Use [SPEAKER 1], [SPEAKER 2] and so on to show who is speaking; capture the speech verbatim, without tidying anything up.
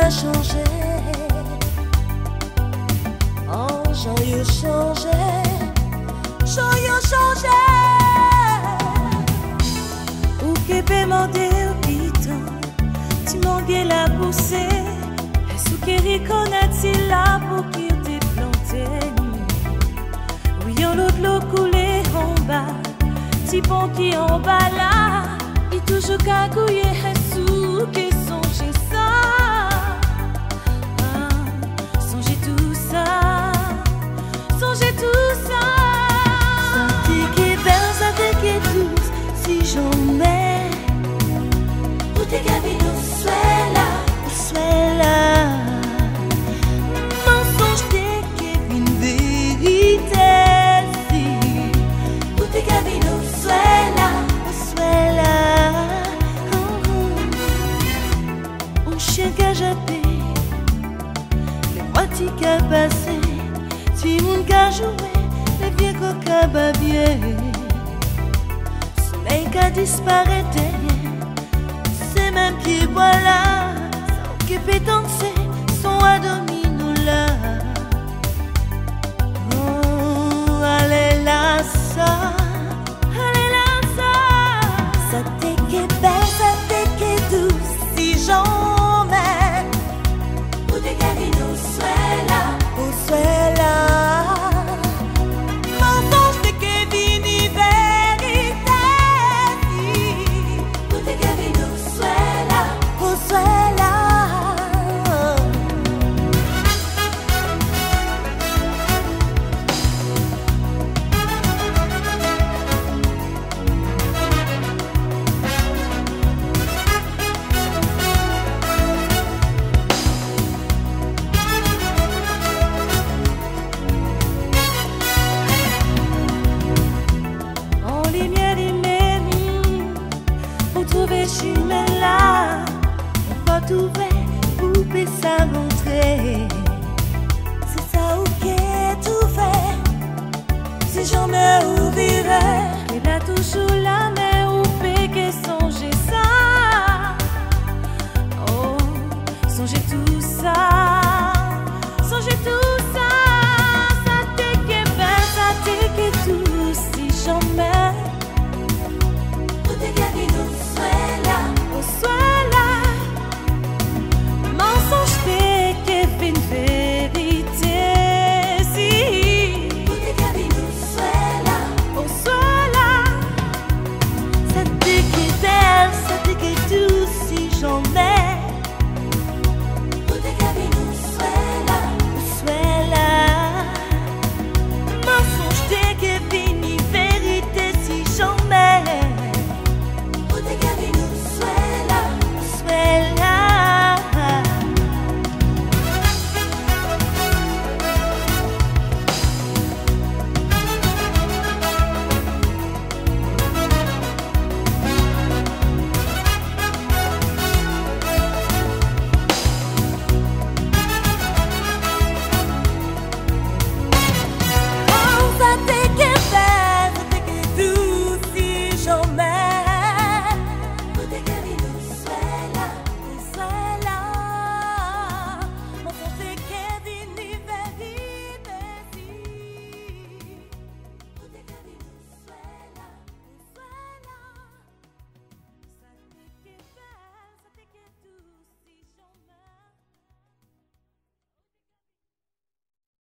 [SPEAKER 1] changé. Oh, j'en changé, j'en changé. Ou que peut demander au piton, tu manguais la poussée. Est-ce que reconnaît-il là pour qui t'es planté? Oui, on l'autre l'eau coulé en bas, petit pont qui en bas là. Il toujours cagouillé, sous que songez ça. Ah, songez tout ça, songez tout ça. Senti que belle, ça te que douce, si j'en mets. Où t'es gavé, nous soit là, soit là. Mensonge t'es que une vérité, si. Où t'es gavé, nous soit là, soit là. Qu'a jappé, les moitiés qu'a passé, si moun qu'a joué, les vieux coca babier. Soleil qu'a disparu derrière, c'est même pieds voilà, sans qu'il peut danser, son à domino là. Oh, allez là ça, allez là ça. Ça t'est que belle, ça t'est que douce, si j'en là, on va trouver où peut ça montrer. C'est ça où qu'est tout fait, si j'en meurs.